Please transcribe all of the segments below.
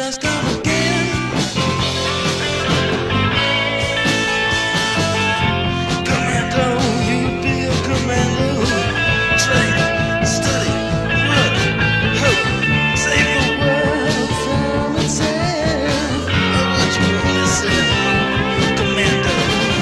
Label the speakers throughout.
Speaker 1: just come again. Commando, you be a commando. Train, study, work, hope, save the world from itself. Oh, what you wanna say, commando?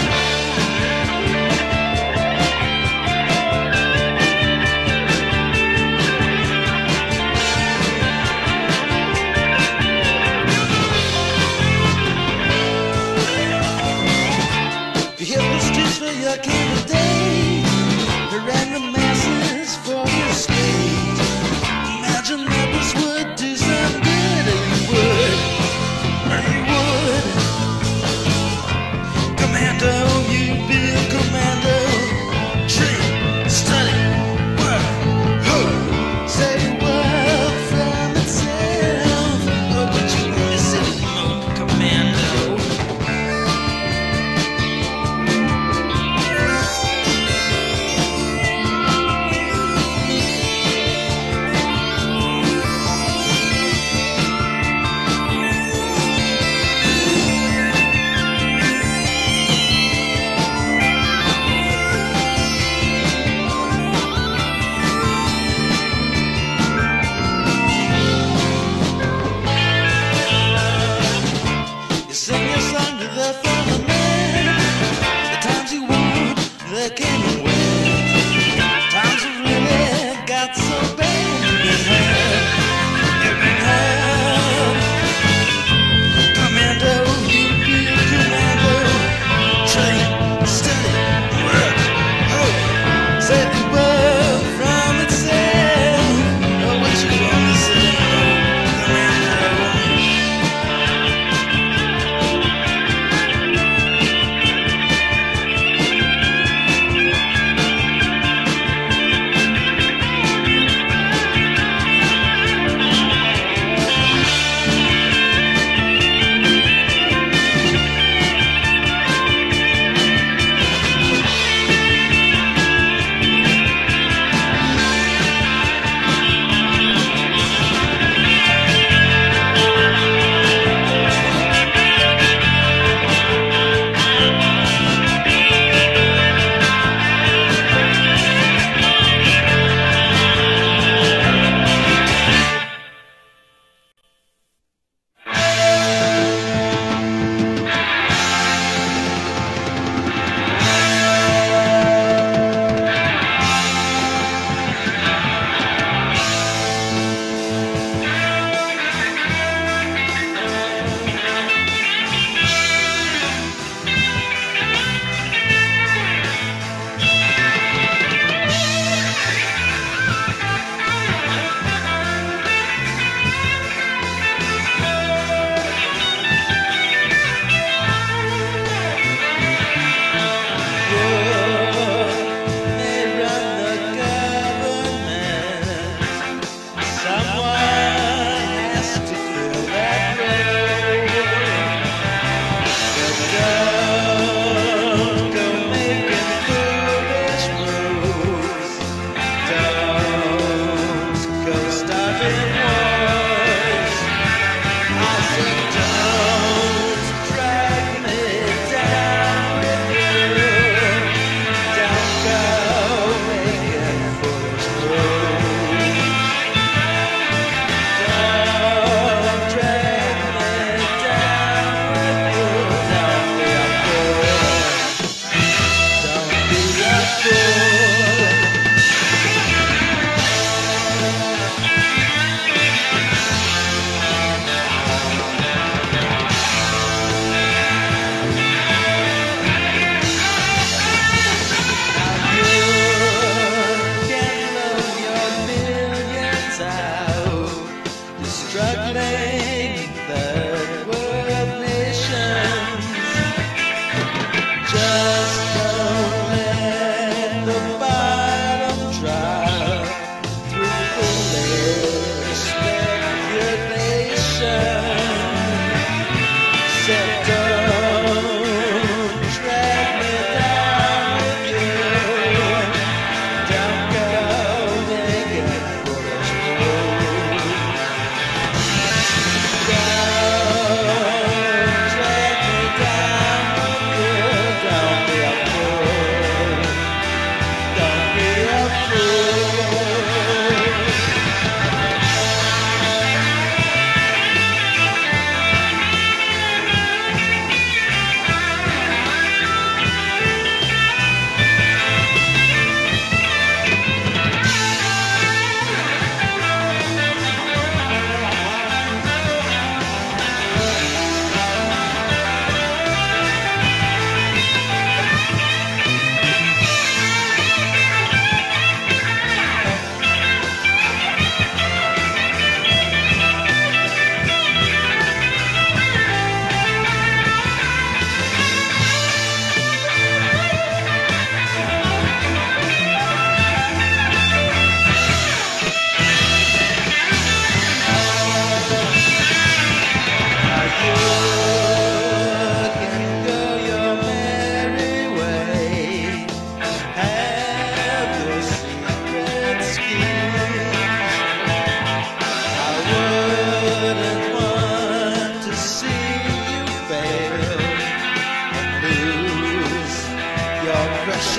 Speaker 1: For your candidate, who ran the masses for your state. Imagine rebels would do some good, or you would, Commando, you be a commando. Train, study, work, hope, save the world from itself. Oh, but you miss it, commando. Sing your song to the fellow man. The times you want, they came and went. Times have really got so bad. You've been hurt. Commando, you be a commando. Train, study, work, hope, save the world from itself. Oh, what you wanna say, commando?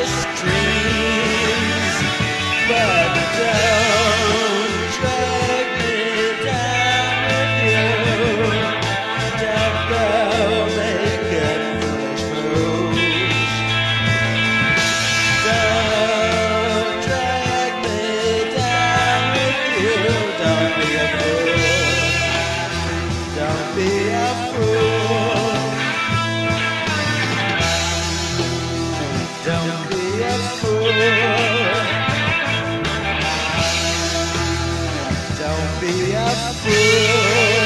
Speaker 1: precious dreams, but don't drag me down with you. Don't go making foolish moves. Don't drag me down with you. Don't be a fool. Don't be a fool. Don't be a fool. Don't be a fool.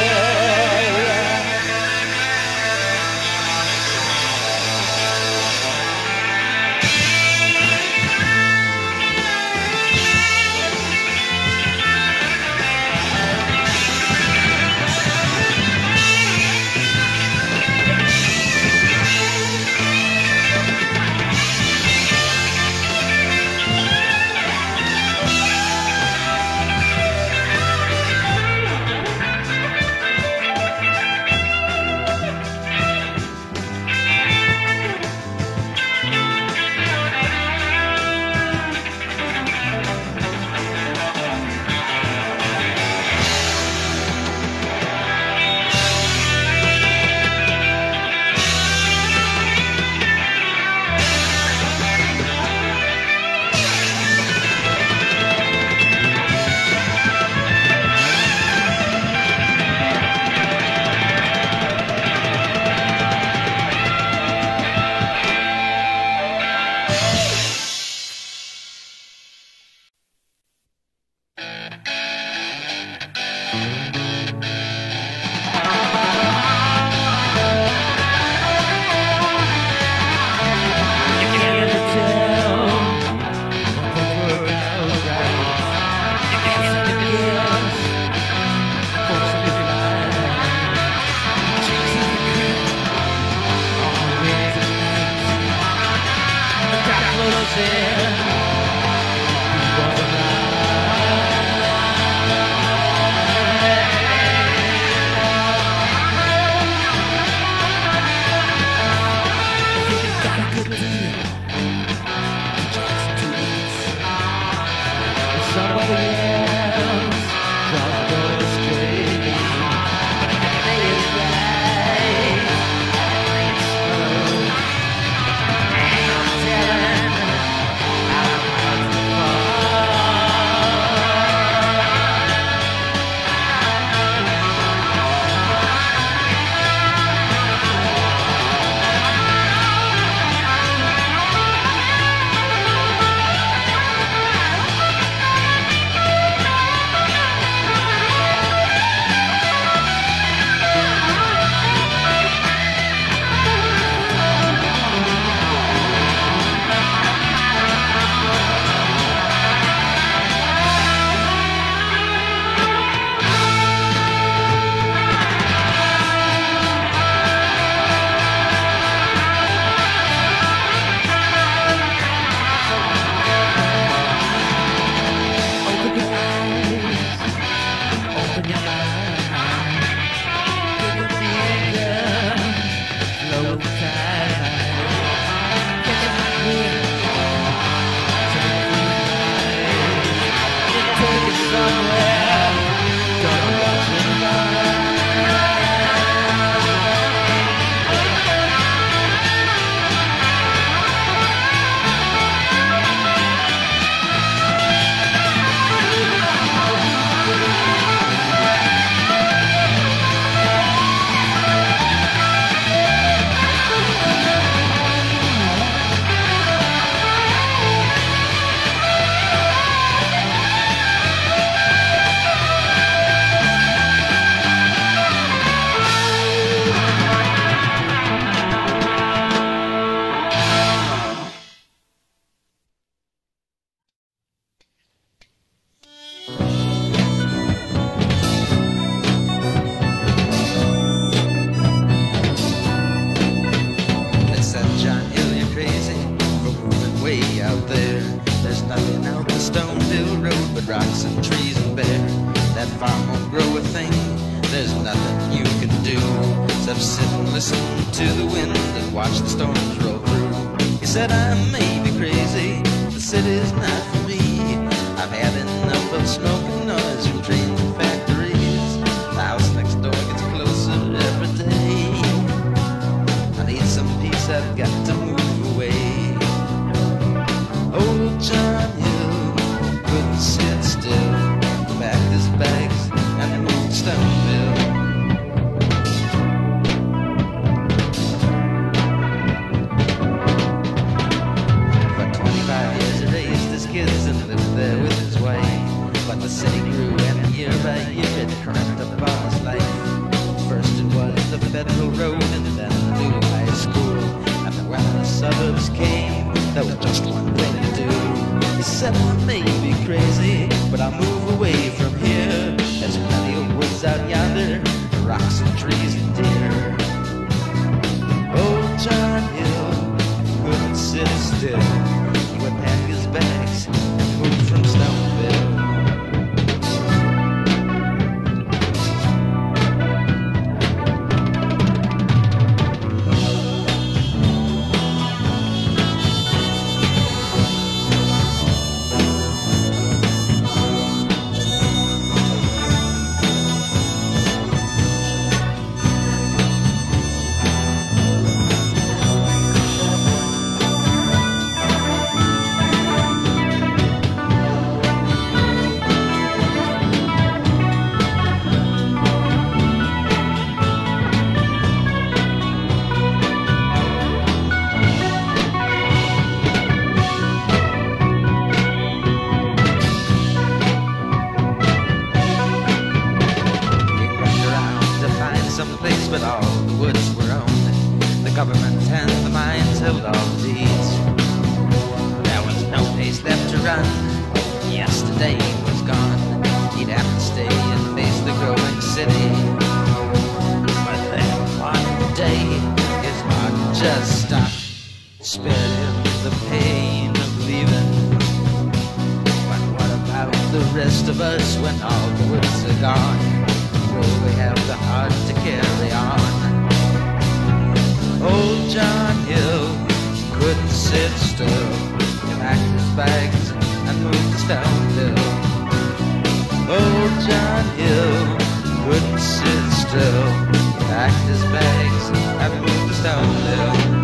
Speaker 2: Except sit and listen to the wind and watch the storms roll through. You
Speaker 1: said I may be crazy, the city's not for me. I've had enough of smoking noise from trains and factories. The house next door gets closer every day. I need some peace, I've got to move away. Old John Hill couldn't sit still, packed his bags and moved to Stoneville. For 25 years he raised his kids and lived there with his wife. But the city grew and year by year it crept up on his life. First it was the Federal Road and then the new high school. And when the suburbs came, there was just one thing to do. He said I may be crazy, but I'll move away from here. There's plenty of woods out yonder, rocks and trees and deer. Old John Hill couldn't sit still. He would pack his bags and move from Stoneville. Someplace, but all the woods were owned. The government and the mines held all the deeds. There was no place left to run. Yesterday was gone. He'd have to stay and face the growing city. But then one day his heart just stopped, spared him the pain of leaving. But what about the rest of us when all the woods are gone? Will we have the heart to carry on? Old John Hill couldn't sit still. He packed his bags and moved to Stoneville. Old John Hill couldn't sit still. He packed his bags and moved to Stoneville.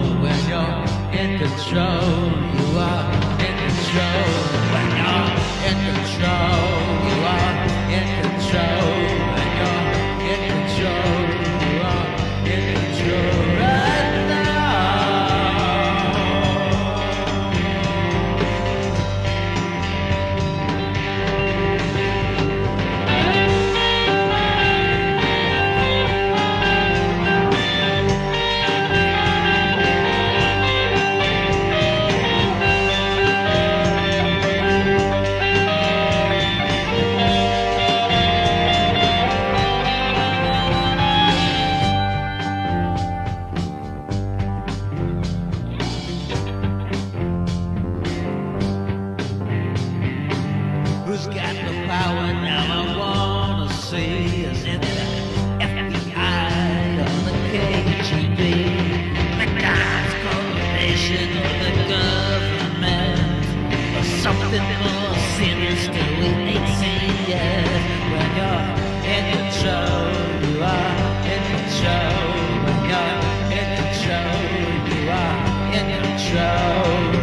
Speaker 2: when you're in control. You are in control when you're in control. You are in control when you're in control. You are in control right now. Who's got the power now? I wanna see. Is it the FBI or the KGB? The God's coalition or the government? Or something more sinister we ain't seen yet? When you're in control, you are in control. When you're in control, you are in control.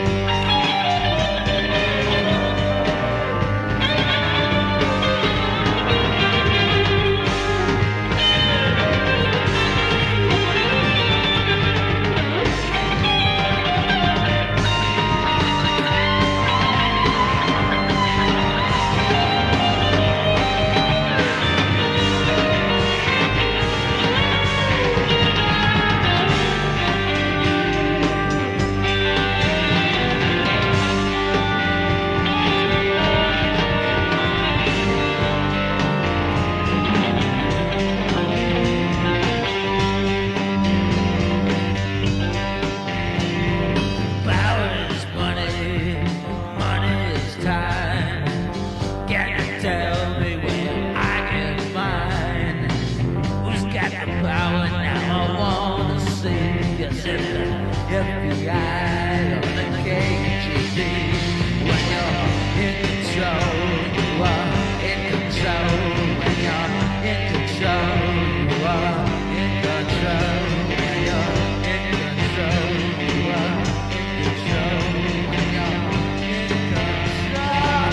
Speaker 2: Tell me where I can find who's got the power now. I wanna see. Is it the FBI or the KGB? When you're in control, you are in control. When you're in control, you are in control. When you're in control, you are in control. When you're in control.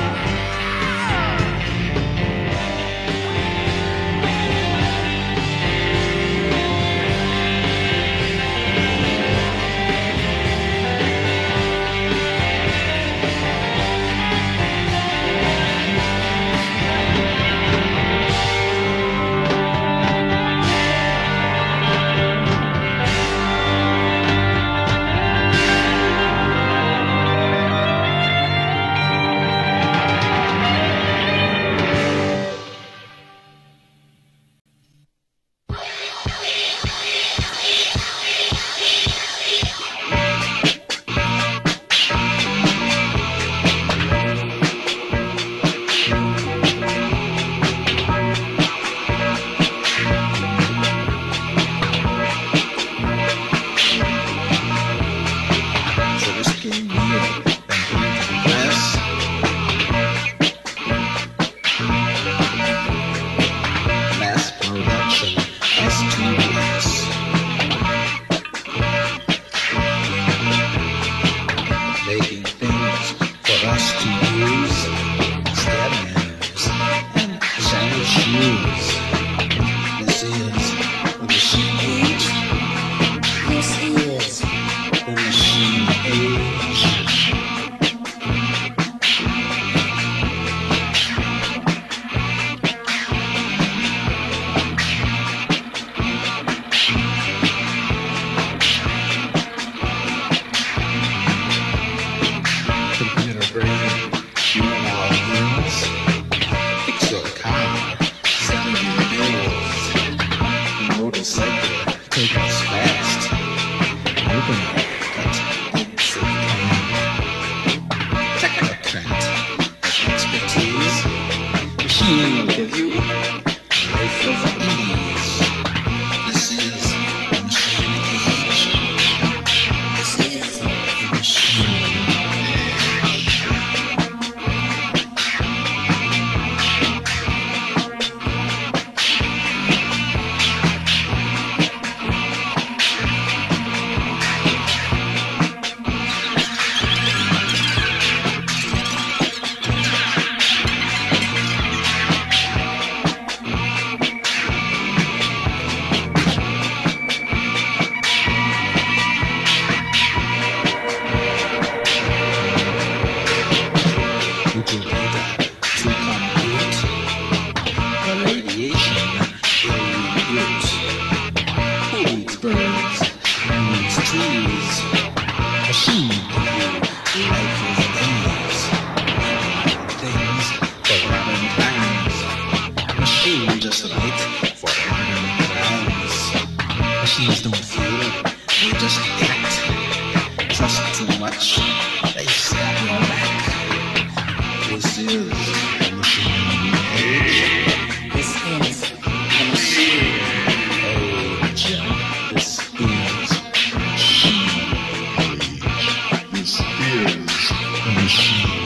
Speaker 1: machine. Life is endless. Things for modern times. Machine just right for modern times. Machines don't feel, they just act. Trust too much, they stab your back. This is the machine age. This is the machine age. This is machine age. This is machine age.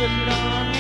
Speaker 2: sitting on